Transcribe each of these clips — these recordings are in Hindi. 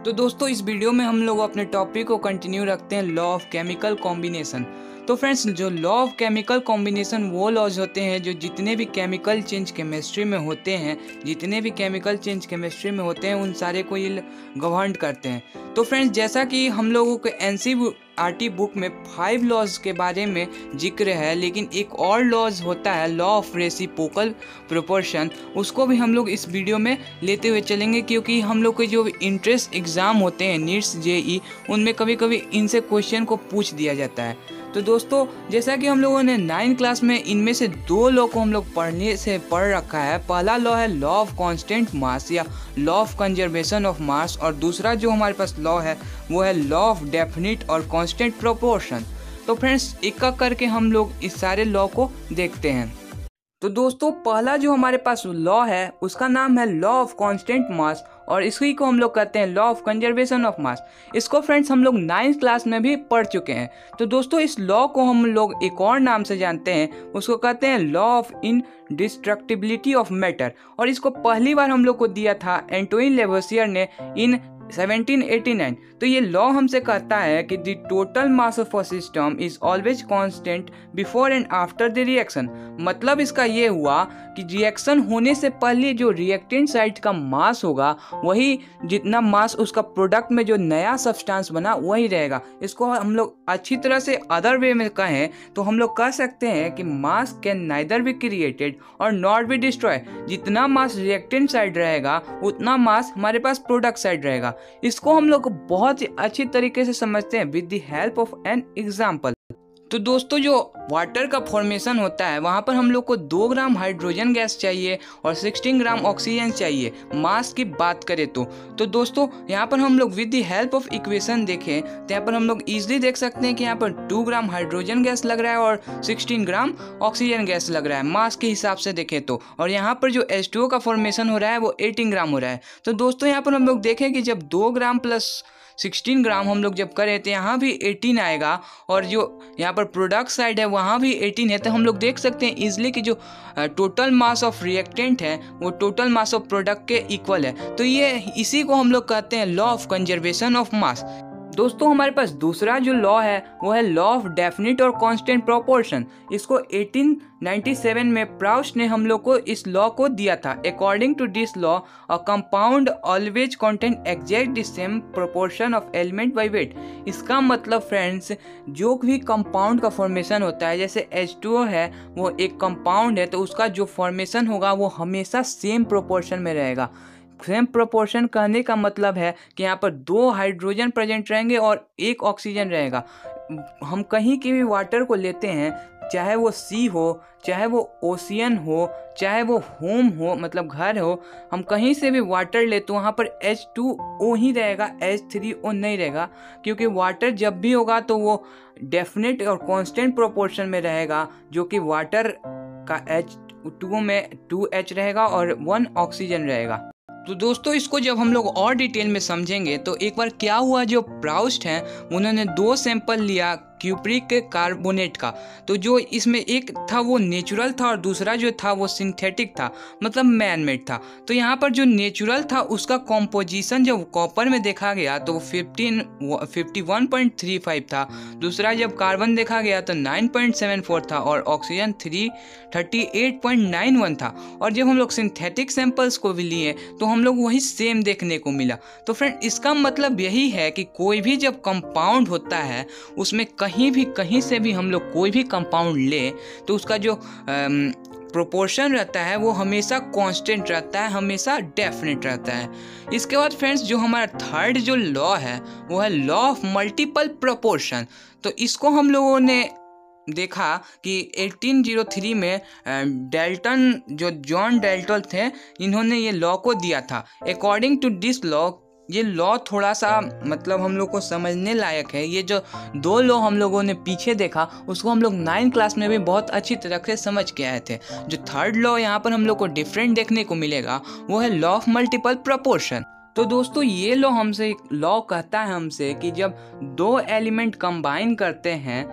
तो दोस्तों इस वीडियो में हम लोग अपने टॉपिक को कंटिन्यू रखते हैं लॉ ऑफ केमिकल कॉम्बिनेशन। तो फ्रेंड्स जो लॉ ऑफ केमिकल कॉम्बिनेशन वो लॉज होते हैं जो जितने भी केमिकल चेंज केमिस्ट्री में होते हैं उन सारे को ये गवर्न करते हैं। तो फ्रेंड्स जैसा कि हम लोगों के एनसीईआरटी बुक में 5 लॉज के बारे में जिक्र है, लेकिन एक और लॉज होता है लॉ ऑफ रेसिप्रोकल प्रोपोर्शन, उसको भी हम लोग इस वीडियो में लेते हुए चलेंगे क्योंकि हम लोग के जो इंट्रेंस एग्ज़ाम होते हैं नीट्स जेई उनमें कभी कभी इनसे क्वेश्चन को पूछ दिया जाता है। तो दोस्तों जैसा कि हम लोगों ने 9th क्लास में इनमें से 2 लॉ को हम लोग पढ़ रखा है। पहला लॉ है लॉ ऑफ कांस्टेंट मास या law of conservation of mass, और दूसरा जो हमारे पास लॉ है वो है लॉ ऑफ डेफिनिट और कांस्टेंट प्रोपोर्शन। तो फ्रेंड्स एक एक करके हम लोग इस सारे लॉ को देखते हैं। तो दोस्तों पहला जो हमारे पास लॉ है उसका नाम है लॉ ऑफ कांस्टेंट मास, और इसी को हम लोग कहते हैं law of conservation of mass. इसको फ्रेंड्स हम लोग 9th क्लास में भी पढ़ चुके हैं। तो दोस्तों इस लॉ को हम लोग एक और नाम से जानते हैं, उसको कहते हैं law of indestructibility of matter, और इसको पहली बार हम लोग को दिया था एंटोइन लेवोसियर ने इन 1789। तो ये लॉ हमसे कहता है कि the total mass of a system is always constant before and after the reaction. मतलब इसका ये हुआ कि रिएक्शन होने से पहले जो रिएक्टेंट साइड का मास होगा वही जितना मास उसका प्रोडक्ट में जो नया सब्सटेंस बना वही रहेगा। इसको हम लोग अच्छी तरह से अदर वे में कहें तो हम लोग कह सकते हैं कि mass can neither be created और नॉट बी डिस्ट्रॉय। जितना मास रिएक्टेंट साइड रहेगा उतना मास हमारे पास प्रोडक्ट साइड रहेगा। इसको हम लोग बहुत ही अच्छी तरीके से समझते हैं with the help of an example. तो दोस्तों जो वाटर का फॉर्मेशन होता है वहाँ पर हम लोग को 2 ग्राम हाइड्रोजन गैस चाहिए और 16 ग्राम ऑक्सीजन चाहिए मास की बात करें तो दोस्तों यहाँ पर हम लोग with the help of equation देखें तो यहाँ पर हम लोग इजीली देख सकते हैं कि यहाँ पर 2 ग्राम हाइड्रोजन गैस लग रहा है और 16 ग्राम ऑक्सीजन गैस लग रहा है मास के हिसाब से देखें तो, और यहाँ पर जो H2O का फॉर्मेशन हो रहा है वो 18 ग्राम हो रहा है। तो दोस्तों यहाँ पर हम लोग देखें कि जब 2 ग्राम प्लस 16 ग्राम हम लोग जब करें तो यहाँ भी 18 आएगा, और जो यहाँ पर प्रोडक्ट साइड है वहाँ भी 18 है। तो हम लोग देख सकते हैं इजीली कि जो टोटल मास ऑफ रिएक्टेंट है वो टोटल मास ऑफ प्रोडक्ट के इक्वल है। तो ये इसी को हम लोग कहते हैं law of conservation of mass. दोस्तों हमारे पास दूसरा जो लॉ है वो है लॉ ऑफ डेफिनिट और कांस्टेंट प्रोपोर्शन। इसको 1897 में प्राउस्ट ने हम लोग को इस लॉ को दिया था। According to this law a compound always contain exact the same proportion of element by weight. इसका मतलब फ्रेंड्स जो भी कंपाउंड का फॉर्मेशन होता है, जैसे H2O है वो एक कंपाउंड है तो उसका जो फॉर्मेशन होगा वो हमेशा सेम प्रोपोर्शन में रहेगा। सेम प्रोपोर्शन कहने का मतलब है कि यहाँ पर 2 हाइड्रोजन प्रेजेंट रहेंगे और 1 ऑक्सीजन रहेगा। हम कहीं की भी वाटर को लेते हैं, चाहे वो सी हो, चाहे वो ओशियन हो, चाहे वो होम हो मतलब घर हो, हम कहीं से भी वाटर ले तो वहाँ पर H2O ही रहेगा, H3O नहीं रहेगा, क्योंकि वाटर जब भी होगा तो वो डेफिनेट और कांस्टेंट प्रोपोर्शन में रहेगा, जो कि वाटर का H2O में 2H रहेगा और 1 ऑक्सीजन रहेगा। तो दोस्तों इसको जब हम लोग और डिटेल में समझेंगे तो एक बार क्या हुआ, जो प्राउस्ट हैं उन्होंने 2 सैंपल लिया क्यूप्रिक कार्बोनेट का। तो जो इसमें एक था वो नेचुरल था और दूसरा जो था वो सिंथेटिक था, मतलब मैन मेड था। तो यहाँ पर जो नेचुरल था उसका कॉम्पोजिशन जब कॉपर में देखा गया तो 51.35 था, दूसरा जब कार्बन देखा गया तो 9.74 था और ऑक्सीजन 38.91 था। और जब हम लोग सिंथेटिक सैंपल्स को भी लिए तो हम लोग वही सेम देखने को मिला। तो फ्रेंड इसका मतलब यही है कि कोई भी जब कंपाउंड होता है उसमें कहीं से भी हम लोग कोई भी कंपाउंड ले तो उसका जो प्रोपोर्शन रहता है वो हमेशा कांस्टेंट रहता है, हमेशा डेफिनेट रहता है। इसके बाद फ्रेंड्स जो हमारा थर्ड जो लॉ है वो है लॉ ऑफ मल्टीपल प्रोपोर्शन। तो इसको हम लोगों ने देखा कि 1803 में डेल्टन जो जॉन डेल्टन थे इन्होंने ये लॉ को दिया था। अकॉर्डिंग टू दिस लॉ ये लॉ थोड़ा सा मतलब हम लोग को समझने लायक है। ये जो 2 लॉ हम लोगों ने पीछे देखा उसको हम लोग 9th क्लास में भी बहुत अच्छी तरह से समझ के आए थे। जो थर्ड लॉ यहाँ पर हम लोग को डिफरेंट देखने को मिलेगा वो है लॉ ऑफ मल्टीपल प्रोपोर्शन। तो दोस्तों ये लॉ हमसे लॉ कहता है हमसे कि जब 2 एलिमेंट कंबाइन करते हैं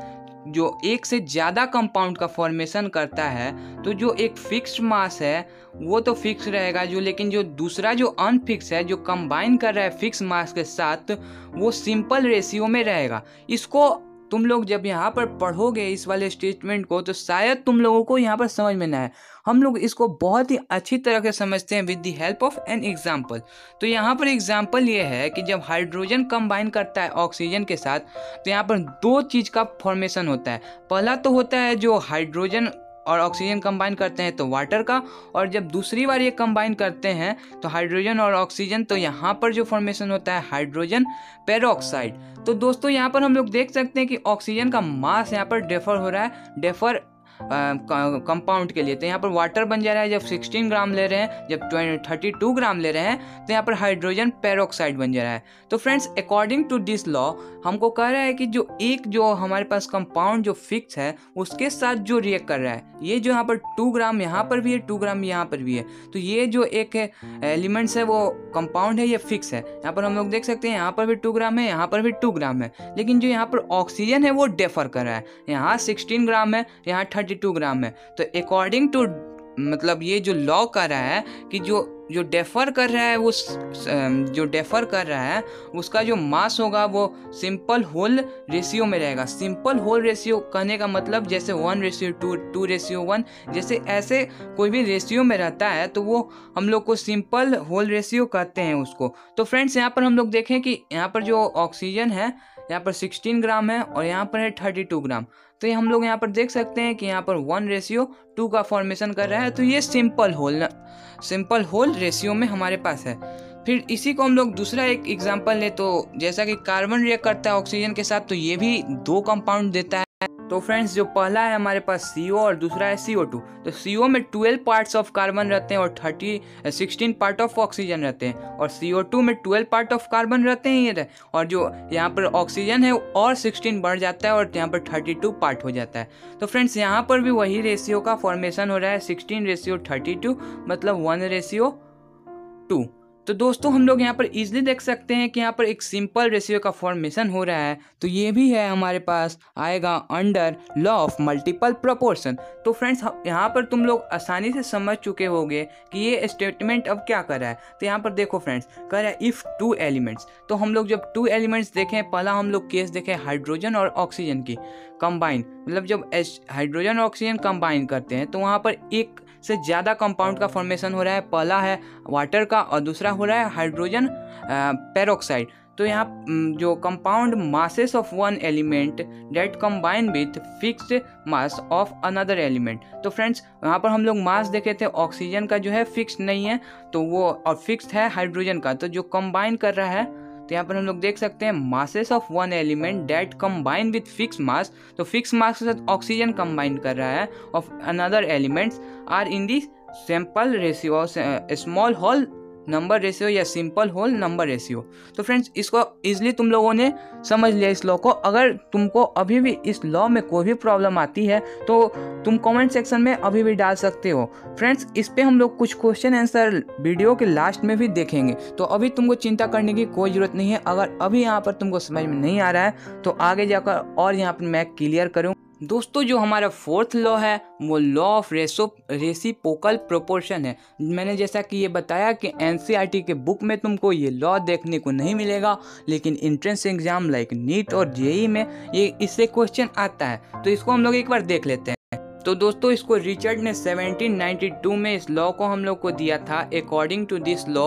जो एक से ज़्यादा कंपाउंड का फॉर्मेशन करता है तो जो एक फिक्स्ड मास है वो तो फिक्स रहेगा, जो लेकिन जो दूसरा जो अनफिक्स है जो कंबाइन कर रहा है फिक्स मास के साथ वो सिंपल रेशियो में रहेगा। इसको तुम लोग जब यहाँ पर पढ़ोगे इस वाले स्टेटमेंट को तो शायद तुम लोगों को यहाँ पर समझ में ना आए। हम लोग इसको बहुत ही अच्छी तरह से समझते हैं with the help of an example. तो यहाँ पर एग्जाम्पल ये है कि जब हाइड्रोजन कंबाइन करता है ऑक्सीजन के साथ तो यहाँ पर दो चीज़ का फॉर्मेशन होता है। पहला तो होता है जो हाइड्रोजन और ऑक्सीजन कंबाइन करते हैं तो वाटर का, और जब दूसरी बार ये कंबाइन करते हैं तो हाइड्रोजन और ऑक्सीजन तो यहाँ पर जो फॉर्मेशन होता है हाइड्रोजन पेरोक्साइड। तो दोस्तों यहाँ पर हम लोग देख सकते हैं कि ऑक्सीजन का मास यहाँ पर डिफर हो रहा है, डिफर कंपाउंड के लिए। तो यहाँ पर वाटर बन जा रहा है जब 16 ग्राम ले रहे हैं, जब 32 ग्राम ले रहे हैं तो यहाँ पर हाइड्रोजन पेरोक्साइड बन जा रहा है। तो friends according to this law हमको कह रहा है कि जो हमारे पास कंपाउंड जो फिक्स है उसके साथ जो रिएक्ट कर रहा है, ये जो यहाँ पर 2 ग्राम यहाँ पर भी है, 2 ग्राम यहाँ पर भी है, तो ये जो एक एलिमेंट्स है वो कंपाउंड है, ये फिक्स है। यहाँ पर हम लोग देख सकते हैं यहाँ पर भी 2 ग्राम है, यहाँ पर भी 2 ग्राम है, लेकिन जो यहाँ पर ऑक्सीजन है वो डिफर कर रहा है, यहाँ 16 ग्राम है, यहाँ 32 ग्राम है। तो अकॉर्डिंग टू मतलब ये जो लॉ कर रहा है कि जो डेफर कर रहा है जो डेफर कर रहा है उसका जो मास होगा वो सिंपल होल रेशियो में रहेगा। सिंपल होल रेशियो कहने का मतलब जैसे 1:2, 2:1, जैसे ऐसे कोई भी रेशियो में रहता है तो वो हम लोग को सिंपल होल रेशियो कहते हैं उसको। तो फ्रेंड्स यहाँ पर हम लोग देखें कि यहाँ पर जो ऑक्सीजन है यहाँ पर 16 ग्राम है और यहाँ पर है 32 ग्राम। तो ये हम लोग यहाँ पर देख सकते हैं कि यहाँ पर 1:2 का फॉर्मेशन कर रहा है, तो ये सिंपल होल रेशियो में हमारे पास है। फिर इसी को हम लोग दूसरा एक एग्जांपल ले तो जैसा कि कार्बन रिएक्ट करता है ऑक्सीजन के साथ तो ये भी 2 कंपाउंड देता है। तो फ्रेंड्स जो पहला है हमारे पास CO और दूसरा है CO2। तो CO में 12 पार्ट्स ऑफ कार्बन रहते हैं और 16 पार्ट ऑफ ऑक्सीजन रहते हैं, और CO2 में 12 पार्ट ऑफ कार्बन रहते हैं ये, और जो यहाँ पर ऑक्सीजन है और 16 बढ़ जाता है और यहाँ पर 32 पार्ट हो जाता है। तो फ्रेंड्स यहाँ पर भी वही रेशियो का फॉर्मेशन हो रहा है 16:32 मतलब 1:2। तो दोस्तों हम लोग यहाँ पर इजीली देख सकते हैं कि यहाँ पर एक सिंपल रेशियो का फॉर्मेशन हो रहा है, तो ये भी है हमारे पास आएगा under law of multiple proportion. तो फ्रेंड्स यहाँ पर तुम लोग आसानी से समझ चुके होंगे कि ये स्टेटमेंट अब क्या कर रहा है। तो यहाँ पर देखो फ्रेंड्स कह रहा है इफ़ 2 एलिमेंट्स। तो हम लोग जब 2 एलिमेंट्स देखें, पहला हम लोग केस देखें हाइड्रोजन और ऑक्सीजन की कंबाइन, मतलब जब हाइड्रोजन और ऑक्सीजन कंबाइन करते हैं तो वहाँ पर एक से ज़्यादा कंपाउंड का फॉर्मेशन हो रहा है। पहला है वाटर का और दूसरा हो रहा है हाइड्रोजन पेरोक्साइड। तो यहाँ जो compound masses of one element that combine with fixed mass of another element. तो फ्रेंड्स यहाँ पर हम लोग मास देखे थे, ऑक्सीजन का जो है फिक्स्ड नहीं है तो वो, और फिक्स्ड है हाइड्रोजन का। तो जो कंबाइन कर रहा है तो यहाँ पर हम लोग देख सकते हैं masses of one element that combine with fix mass. तो फिक्स मास के साथ ऑक्सीजन कंबाइन कर रहा है of another elements are in the simple ratio, small whole number ratio या सिंपल होल नंबर रेशियो। तो फ्रेंड्स इसको इजीली तुम लोगों ने समझ लिया इस लॉ को। अगर तुमको अभी भी इस लॉ में कोई भी प्रॉब्लम आती है तो तुम कमेंट सेक्शन में अभी भी डाल सकते हो। फ्रेंड्स इस पे हम लोग कुछ क्वेश्चन आंसर वीडियो के लास्ट में भी देखेंगे, तो अभी तुमको चिंता करने की कोई ज़रूरत नहीं है। अगर अभी यहाँ पर तुमको समझ में नहीं आ रहा है तो आगे जाकर और यहाँ पर मैं क्लियर करूँ। दोस्तों जो हमारा 4th लॉ है वो लॉ ऑफ रेसिप्रोकल प्रोपोर्शन है। मैंने जैसा कि ये बताया कि एनसीईआरटी के बुक में तुमको ये लॉ देखने को नहीं मिलेगा, लेकिन एंट्रेंस एग्जाम लाइक नीट और जेईई में ये इससे क्वेश्चन आता है। तो इसको हम लोग एक बार देख लेते हैं। तो दोस्तों इसको रिचर्ड ने 1792 में इस लॉ को हम लोग को दिया था। अकॉर्डिंग टू दिस लॉ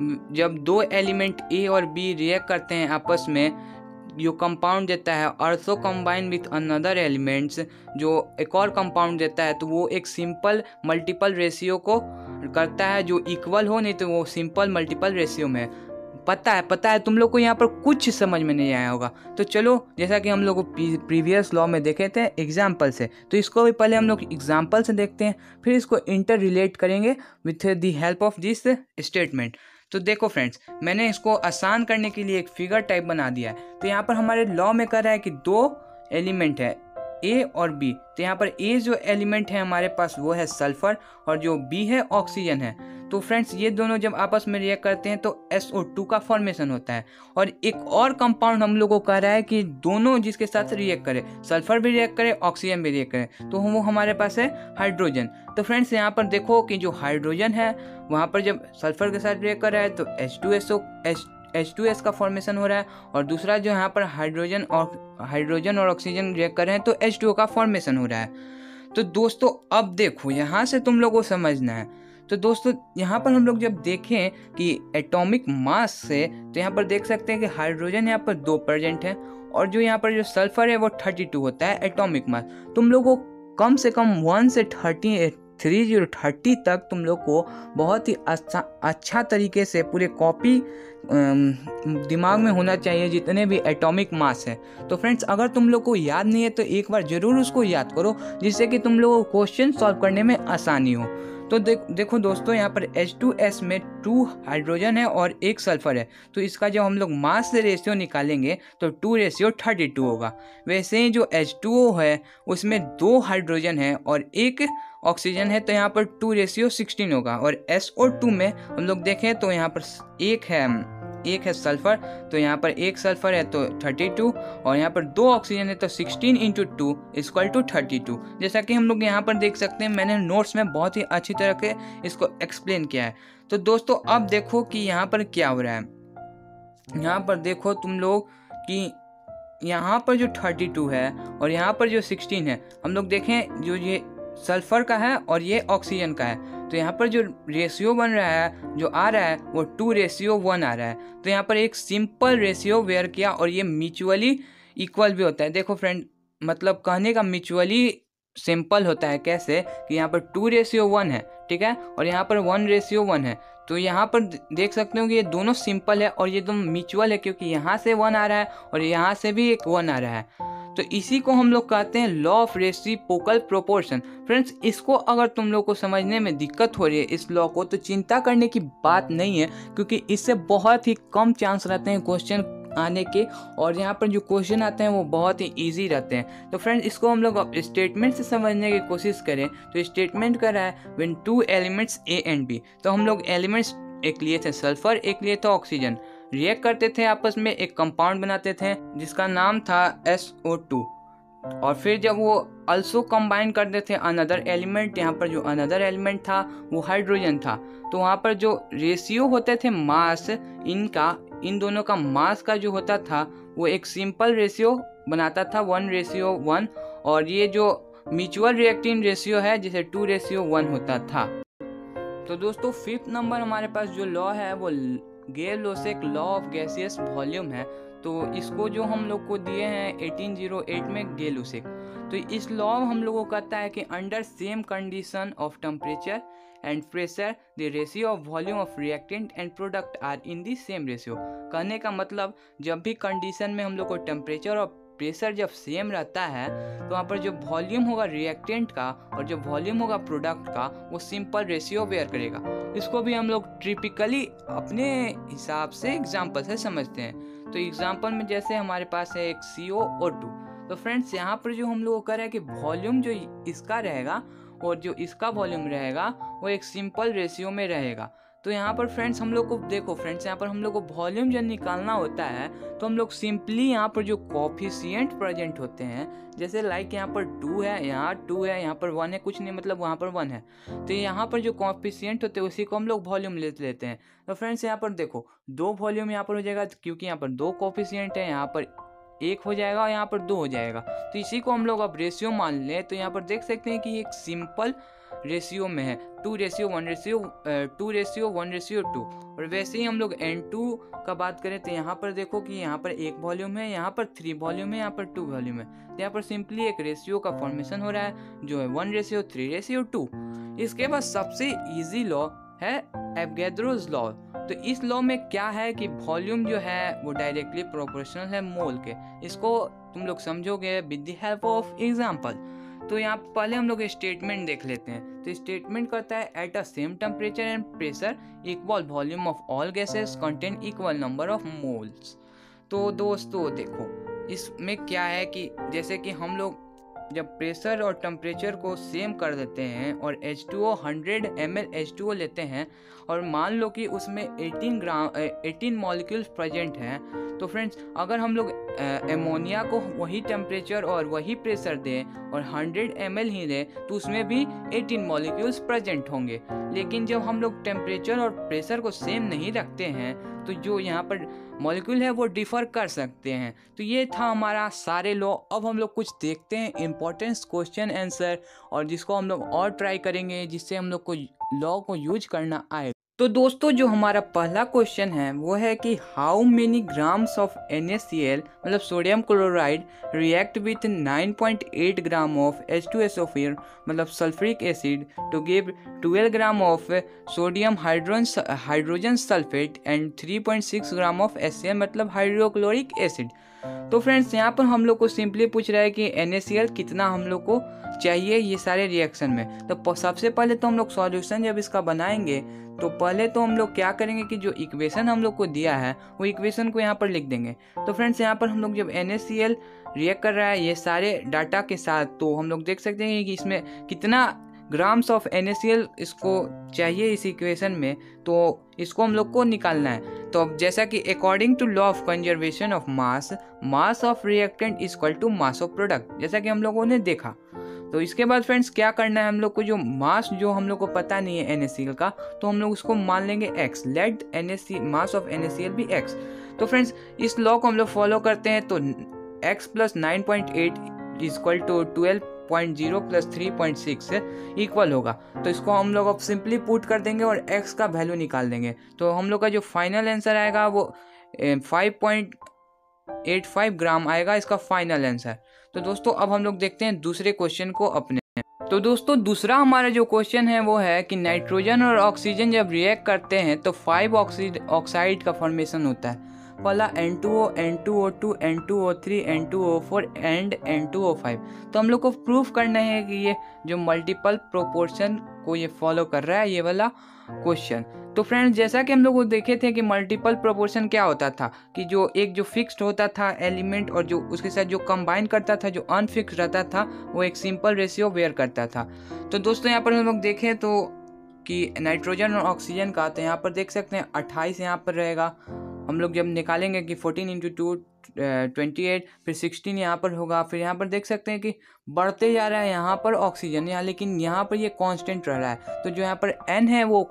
जब 2 एलिमेंट ए और बी रिएक्ट करते हैं आपस में, जो कंपाउंड देता है also combine with another elements, जो एक और कंपाउंड देता है तो वो एक सिंपल मल्टीपल रेशियो को करता है जो इक्वल हो, नहीं तो वो सिंपल मल्टीपल रेशियो में। पता है तुम लोग को यहाँ पर कुछ समझ में नहीं आया होगा। तो चलो जैसा कि हम लोग प्रीवियस लॉ में देखे थे एग्जाम्पल से, तो इसको भी पहले हम लोग एग्जाम्पल से देखते हैं, फिर इसको इंटर रिलेट करेंगे with the help of this statement. तो देखो फ्रेंड्स मैंने इसको आसान करने के लिए एक फिगर टाइप बना दिया है। तो यहाँ पर हमारे लॉ में कह रहा है कि 2 एलिमेंट है ए और बी। तो यहाँ पर ए जो एलिमेंट है हमारे पास वो है सल्फर और जो बी है ऑक्सीजन है। तो फ्रेंड्स ये दोनों जब आपस में रिएक्ट करते हैं तो SO2 का फॉर्मेशन होता है। और एक और कंपाउंड हम लोग को कह रहा है कि दोनों जिसके साथ रिएक्ट करे, सल्फर भी रिएक्ट करे, ऑक्सीजन भी रिएक्ट करे, तो वो हमारे पास है हाइड्रोजन। तो फ्रेंड्स यहाँ पर देखो कि जो हाइड्रोजन है वहाँ पर जब सल्फर के साथ रिएक्ट कर रहा है तो H2S का फॉर्मेशन हो रहा है, और दूसरा जो यहाँ पर हाइड्रोजन और ऑक्सीजन रिएक्ट कर रहे हैं तो H2O का फॉर्मेशन हो रहा है। तो दोस्तों अब देखो यहाँ से तुम लोगों को समझना है। तो दोस्तों यहाँ पर हम लोग जब देखें कि एटॉमिक मास से, तो यहाँ पर देख सकते हैं कि हाइड्रोजन यहाँ पर 2 प्रेजेंट है और जो यहाँ पर जो सल्फर है वो 32 होता है एटॉमिक मास। तुम लोग को कम से कम 1 से 30 तक तुम लोग को बहुत ही अच्छा तरीके से पूरे कॉपी दिमाग में होना चाहिए जितने भी एटॉमिक मास है। तो फ्रेंड्स अगर तुम लोग को याद नहीं है तो एक बार ज़रूर उसको याद करो, जिससे कि तुम लोगों को क्वेश्चन सॉल्व करने में आसानी हो। तो देखो दोस्तों यहाँ पर H2S में 2 हाइड्रोजन है और 1 सल्फर है, तो इसका जब हम लोग मास से रेशियो निकालेंगे तो 2:32 होगा। वैसे ही जो H2O है उसमें 2 हाइड्रोजन है और 1 ऑक्सीजन है, तो यहाँ पर 2:16 होगा। और SO2 में हम लोग देखें तो यहाँ पर एक है सल्फर, तो यहाँ पर 1 सल्फर है तो 32, और यहाँ पर 2 ऑक्सीजन है तो 16 × 2 = 32। जैसा कि हम लोग यहाँ पर देख सकते हैं, मैंने नोट्स में बहुत ही अच्छी तरह के इसको एक्सप्लेन किया है। तो दोस्तों अब देखो कि यहाँ पर क्या हो रहा है। यहाँ पर देखो तुम लोग कि यहाँ पर जो 32 है और यहाँ पर जो 16 है, हम लोग देखें जो ये सल्फर का है और ये ऑक्सीजन का है, तो यहाँ पर जो रेशियो बन रहा है जो आ रहा है वो 2:1 आ रहा है। तो यहाँ पर एक सिंपल रेशियो वेयर किया और ये म्यूचुअली इक्वल भी होता है। देखो फ्रेंड, मतलब कहने का म्यूचुअली सिंपल होता है कैसे कि यहाँ पर 2:1 है, ठीक है, और यहाँ पर 1:1 है। तो यहाँ पर देख सकते हो कि ये दोनों सिंपल है और ये दोनों म्यूचुअल है, क्योंकि यहाँ से 1 आ रहा है और यहाँ से भी एक 1 आ रहा है। तो इसी को हम लोग कहते हैं law of reciprocal proportion. Friends इसको अगर तुम लोग को समझने में दिक्कत हो रही है इस लॉ को, तो चिंता करने की बात नहीं है, क्योंकि इससे बहुत ही कम चांस रहते हैं क्वेश्चन आने के, और यहाँ पर जो क्वेश्चन आते हैं वो बहुत ही इजी रहते हैं। तो फ्रेंड्स इसको हम लोग अब स्टेटमेंट से समझने की कोशिश करें तो स्टेटमेंट कर रहा है when 2 elements A and B। तो हम लोग एलिमेंट्स एक लिए थे सल्फर, एक लिए था ऑक्सीजन, रिएक्ट करते थे आपस में, एक कंपाउंड बनाते थे जिसका नाम था SO2, और फिर जब वो अल्सो कंबाइन करते थे अनदर एलिमेंट, यहाँ पर जो अनदर एलिमेंट था वो हाइड्रोजन था, तो वहाँ पर जो रेशियो होते थे मास इन दोनों का मास का जो होता था वो एक सिंपल रेशियो बनाता था 1:1, और ये जो म्यूचुअल रिएक्टिंग रेशियो है जिसे 2:1 होता था। तो दोस्तों 5th नंबर हमारे पास जो लॉ है वो Gay Lussac law of gaseous volume है। तो इसको जो हम लोग को दिए हैं 1808 में गेल-लोसेक। तो इस लॉ हम लोगों को कहता है कि under same condition of temperature and pressure the ratio of volume of reactant and product are in the same ratio. कहने का मतलब जब भी कंडीशन में हम लोग को टेम्परेचर और प्रेशर जब सेम रहता है तो वहाँ पर जो वॉल्यूम होगा रिएक्टेंट का और जो वॉल्यूम होगा प्रोडक्ट का वो सिंपल रेशियो वेयर करेगा। इसको भी हम लोग टिपिकली अपने हिसाब से एग्जाम्पल से समझते हैं। तो एग्जाम्पल में जैसे हमारे पास है एक COO2। तो फ्रेंड्स यहाँ पर जो हम लोग कर रहे हैं कि वॉल्यूम जो इसका रहेगा और जो इसका वॉल्यूम रहेगा वो एक सिंपल रेशियो में रहेगा। तो यहाँ पर फ्रेंड्स हम लोग को देखो फ्रेंड्स, यहाँ पर हम लोग को वॉल्यूम जब निकालना होता है तो हम लोग सिंपली यहाँ पर जो कोएफिशिएंट प्रेजेंट होते हैं, जैसे लाइक यहाँ पर 2 है, यहाँ 2 है, यहाँ पर 1 है, कुछ नहीं मतलब वहाँ पर 1 है, तो यहाँ पर जो कोएफिशिएंट होते हैं उसी को हम लोग वॉल्यूम लेते हैं। तो फ्रेंड्स यहाँ पर देखो 2 वॉल्यूम यहाँ पर हो जाएगा, क्योंकि यहाँ पर 2 कोएफिशिएंट है, यहाँ पर 1 हो जाएगा और यहाँ पर 2 हो जाएगा। तो इसी को हम लोग अब रेशियो मान लें तो यहाँ पर देख सकते हैं कि एक सिंपल रेशियो में है 2:1:2। और वैसे ही हम लोग N2 का बात करें तो यहाँ पर देखो कि यहाँ पर 1 वॉल्यूम है, यहाँ पर 3 वॉल्यूम है, यहाँ पर 2 वॉल्यूम है। तो यहाँ पर सिंपली एक रेशियो का फॉर्मेशन हो रहा है जो है 1:3:2। इसके बाद सबसे इजी लॉ है एवोगैड्रोस लॉ। तो इस लॉ में क्या है कि वॉल्यूम जो है वो डायरेक्टली प्रोपोर्शनल है मोल के। इसको तुम लोग समझोगे with the help of example. तो यहाँ पहले हम लोग स्टेटमेंट देख लेते हैं। तो स्टेटमेंट करता है at a same temperature and pressure equal volume of all gases contain equal number of moles. तो दोस्तों देखो इसमें क्या है कि जैसे कि हम लोग जब प्रेशर और टेम्परेचर को सेम कर देते हैं और H2O 100 ml H2O लेते हैं और मान लो कि उसमें 18 मॉलिक्यूल्स प्रेजेंट हैं, तो फ्रेंड्स अगर हम लोग एमोनिया को वही टेम्परेचर और वही प्रेशर दें और 100 ml ही लें तो उसमें भी 18 मॉलिक्यूल्स प्रेजेंट होंगे। लेकिन जब हम लोग टेम्परेचर और प्रेशर को सेम नहीं रखते हैं तो जो यहाँ पर मॉलिक्यूल है वो डिफर कर सकते हैं। तो ये था हमारा सारे लॉ। अब हम लोग कुछ देखते हैं इम्पोर्टेंस क्वेश्चन आंसर और जिसको हम लोग और ट्राई करेंगे जिससे हम लोग को लॉ को यूज करना आए। तो दोस्तों जो हमारा पहला क्वेश्चन है वो है कि how many grams of NaCl मतलब sodium chloride react with 9.8 gram of H2SO4 मतलब sulphuric acid to give 12 gram of sodium hydrogen sulphate and 3.6 gram of HCl मतलब हाइड्रोक्लोरिक एसिड। तो फ्रेंड्स यहाँ पर हम लोग को सिंपली पूछ रहा है कि NaCl कितना हम लोग को चाहिए ये सारे रिएक्शन में। तो सबसे पहले तो हम लोग सॉल्यूशन जब इसका बनाएंगे तो पहले तो हम लोग क्या करेंगे कि जो इक्वेशन हम लोग को दिया है वो इक्वेशन को यहाँ पर लिख देंगे। तो फ्रेंड्स यहाँ पर हम लोग जब NaCl रिएक्ट कर रहा है ये सारे डाटा के साथ, तो हम लोग देख सकते हैं कि इसमें कितना ग्राम्स ऑफ NaCl इसको चाहिए इस इक्वेशन में, तो इसको हम लोग को निकालना है। तो अब जैसा कि according to law of conservation of mass of reactant is equal to mass of product, जैसा कि हम लोगों ने देखा। तो इसके बाद फ्रेंड्स क्या करना है, हम लोग को जो मास जो हम लोग को पता नहीं है NaCl का, तो हम लोग उसको मान लेंगे x, let mass of NaCl भी x। तो फ्रेंड्स इस लॉ को हम लोग फॉलो करते हैं, तो x plus 9.8 is equal to 12.0 plus 3.6 equal होगा। तो इसको हम लोग अब सिंपली पुट कर देंगे और x का वैल्यू निकाल देंगे। तो हम लोग का जो फाइनल आंसर आएगा वो 5.85 ग्राम आएगा इसका फाइनल आंसर। तो दोस्तों अब हम लोग देखते हैं दूसरे क्वेश्चन को अपने। तो दोस्तों दूसरा हमारा जो क्वेश्चन है वो है कि नाइट्रोजन और ऑक्सीजन जब रिएक्ट करते हैं तो 5 ऑक्साइड का फॉर्मेशन होता है। पहला N2O, N2O2, N2O3, N2O4 and N2O5। तो हम लोग को प्रूफ करना है कि ये जो मल्टीपल प्रोपोर्शन को ये फॉलो कर रहा है ये वाला क्वेश्चन। तो फ्रेंड्स जैसा कि हम लोग देखे थे कि मल्टीपल प्रोपोर्शन क्या होता था कि जो एक जो फिक्स्ड होता था एलिमेंट और जो उसके साथ जो कंबाइन करता था जो अनफिक्स्ड रहता था वो एक सिंपल रेशियो वेयर करता था। तो दोस्तों यहाँ पर हम लोग देखें तो कि नाइट्रोजन और ऑक्सीजन का, तो यहाँ पर देख सकते हैं 28 यहाँ पर रहेगा। हम लोग जब निकालेंगे कि 14 इंटू 2 28, फिर 16 यहाँ पर होगा। फिर यहाँ पर देख सकते हैं कि बढ़ते जा रहा है यहाँ पर ऑक्सीजन यहाँ, लेकिन यहाँ पर ये कांस्टेंट रह रहा है। तो जो यहाँ पर N है वो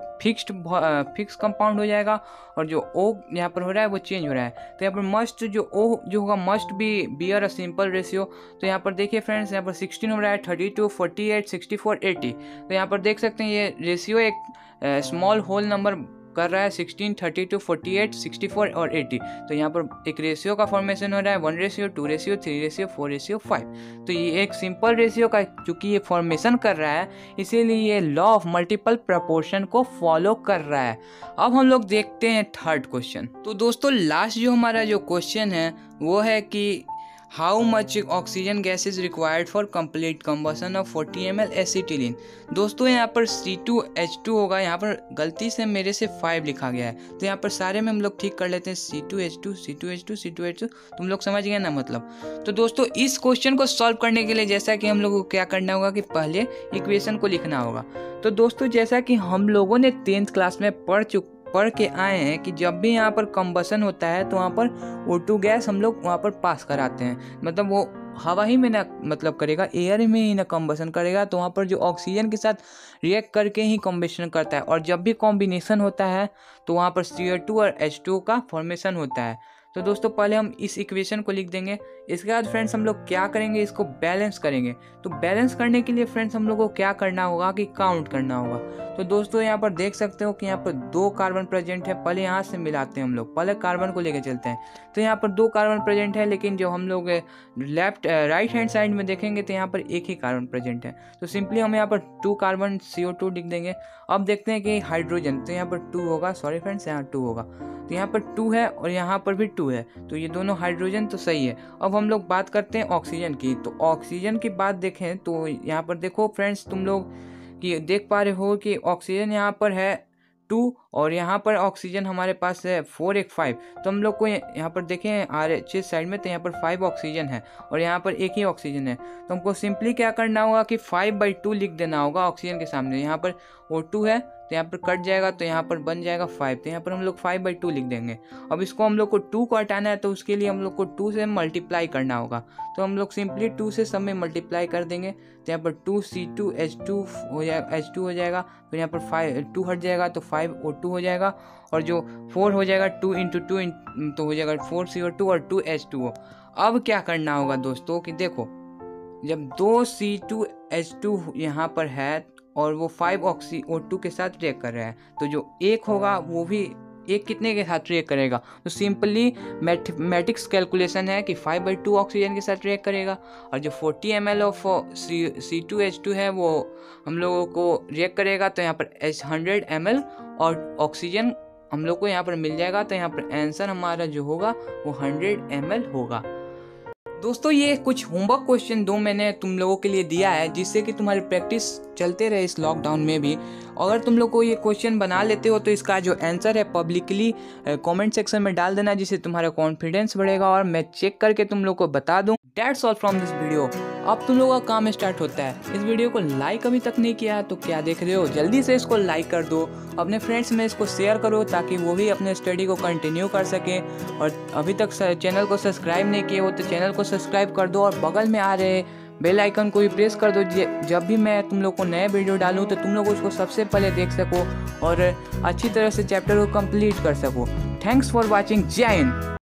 फिक्स कंपाउंड हो जाएगा और जो O यहाँ पर हो रहा है वो चेंज हो रहा है। तो यहाँ पर मस्ट जो O जो होगा must be bear a simple ratio. तो यहाँ पर देखिए फ्रेंड्स यहाँ पर 16 हो रहा है, 32, 48, 64, 80। तो यहाँ पर देख सकते हैं ये रेशियो एक स्मॉल होल नंबर कर रहा है 16, 32, 48, 64 और 80। तो यहाँ पर एक रेशियो का फॉर्मेशन हो रहा है 1:2, 2:3, 4:5। तो ये एक सिंपल रेशियो का चूंकि ये फॉर्मेशन कर रहा है इसीलिए ये लॉ ऑफ मल्टीपल प्रोपोर्शन को फॉलो कर रहा है। अब हम लोग देखते हैं थर्ड क्वेश्चन। तो दोस्तों लास्ट जो हमारा जो क्वेश्चन है वो है कि how much oxygen gas is required for complete combustion of 40 ml acetylene. दोस्तों यहाँ पर C2H2 होगा, यहाँ पर गलती से मेरे से 5 लिखा गया है तो यहाँ पर सारे में हम लोग ठीक कर लेते हैं C2H2 C2H2 C2H2। तुम लोग समझ गए ना मतलब। तो दोस्तों इस क्वेश्चन को सॉल्व करने के लिए जैसा कि हम लोग को क्या करना होगा कि पहले इक्वेशन को लिखना होगा। तो दोस्तों जैसा कि हम लोगों ने 10th क्लास में पढ़ के आए हैं कि जब भी यहाँ पर कंबशन होता है तो वहाँ पर O2 गैस हम लोग वहाँ पर पास कराते हैं, मतलब वो हवा ही में ना मतलब करेगा, एयर में ही ना कंबशन करेगा। तो वहाँ पर जो ऑक्सीजन के साथ रिएक्ट करके ही कॉम्बिनेशन करता है और जब भी कॉम्बिनेशन होता है तो वहाँ पर CO2 और H2 का फॉर्मेशन होता है। तो दोस्तों पहले हम इस इक्वेशन को लिख देंगे। इसके बाद फ्रेंड्स हम लोग क्या करेंगे, इसको बैलेंस करेंगे। तो बैलेंस करने के लिए फ्रेंड्स हम लोग को क्या करना होगा कि काउंट करना होगा। तो दोस्तों यहाँ पर देख सकते हो कि यहाँ पर 2 कार्बन प्रेजेंट है। पहले यहाँ से मिलाते हैं हम लोग, पहले कार्बन को लेकर चलते हैं। तो यहाँ पर 2 कार्बन प्रेजेंट है, लेकिन जो हम लोग राइट हैंड साइड में देखेंगे तो यहाँ पर एक ही कार्बन प्रेजेंट है। तो सिंपली हम यहाँ पर 2 कार्बन CO2 लिख देंगे। अब देखते हैं कि हाइड्रोजन, तो यहाँ पर 2 होगा, सॉरी फ्रेंड्स यहाँ 2 होगा। तो यहाँ पर 2 है और यहाँ पर भी 2 है, तो ये दोनों हाइड्रोजन तो सही है। अब हम लोग बात करते हैं ऑक्सीजन की। तो ऑक्सीजन की बात देखें तो यहाँ पर देखो फ्रेंड्स तुम लोग कि देख पा रहे हो कि ऑक्सीजन यहाँ पर है O2 और यहाँ पर ऑक्सीजन हमारे पास है 4 तो हम लोग को यहाँ पर देखें RH साइड में, तो यहाँ पर 5 ऑक्सीजन है और यहाँ पर एक ही ऑक्सीजन है। तो हमको सिंपली क्या करना होगा कि 5/2 लिख देना होगा ऑक्सीजन के सामने। यहाँ पर O2 है तो यहाँ पर कट जाएगा, तो यहाँ पर बन जाएगा 5, तो यहाँ पर हम लोग 5/2 लिख देंगे। अब इसको हम लोग को 2 को हटाना है, तो उसके लिए हम लोग को 2 से मल्टीप्लाई करना होगा। तो हम लोग सिंपली 2 से सब में मल्टीप्लाई कर देंगे, तो यहाँ पर 2C2H2 हो जाएगा, H2 हो जाएगा, फिर यहाँ पर 2 हट जाएगा तो 5O2 हो जाएगा, और जो 4 हो जाएगा 2 × 2 तो हो जाएगा 4CO2 और 2H2O। अब क्या करना होगा दोस्तों कि देखो, जब 2C2H2 यहाँ पर है और वो 5O2 के साथ रिएक्ट कर रहा है, तो जो एक होगा वो भी एक कितने के साथ रिएक्ट करेगा। तो सिंपली मैथमेटिक्स कैलकुलेशन है कि 5/2 ऑक्सीजन के साथ रिएक्ट करेगा, और जो 40 ml ऑफ C2H2 है वो हम लोगों को रिएक्ट करेगा, तो यहाँ पर 100 ml और ऑक्सीजन हम लोग को यहाँ पर मिल जाएगा। तो यहाँ पर आंसर हमारा जो होगा वो 100 ml होगा। दोस्तों ये कुछ होमवर्क क्वेश्चन दो मैंने तुम लोगों के लिए दिया है, जिससे कि तुम्हारी प्रैक्टिस चलते रहे इस लॉकडाउन में भी। अगर तुम लोग को ये क्वेश्चन बना लेते हो तो इसका जो आंसर है पब्लिकली कमेंट सेक्शन में डाल देना, जिससे तुम्हारा कॉन्फिडेंस बढ़ेगा और मैं चेक करके तुम लोग को बता दूं। That's all from this video. अब तुम लोगों का काम स्टार्ट होता है। इस वीडियो को लाइक अभी तक नहीं किया है तो क्या देख रहे हो, जल्दी से इसको लाइक कर दो, अपने फ्रेंड्स में इसको शेयर करो ताकि वो भी अपने स्टडी को कंटिन्यू कर सकें। और अभी तक चैनल को सब्सक्राइब नहीं किए हो तो चैनल को सब्सक्राइब कर दो, और बगल में आ रहे बेल आइकन को भी प्रेस कर दो, जब भी मैं तुम लोग को नए वीडियो डालूं तो तुम लोग उसको सबसे पहले देख सको और अच्छी तरह से चैप्टर को कंप्लीट कर सको। Thanks for watching. जय हिंद।